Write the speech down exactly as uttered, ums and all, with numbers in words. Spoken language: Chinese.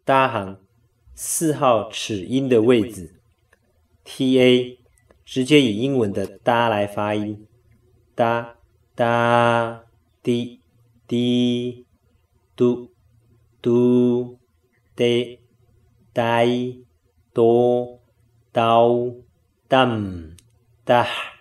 搭行四号齿音的位置 ，T A 直接以英文的搭来发音，搭搭滴滴嘟嘟得呆多刀 dam dah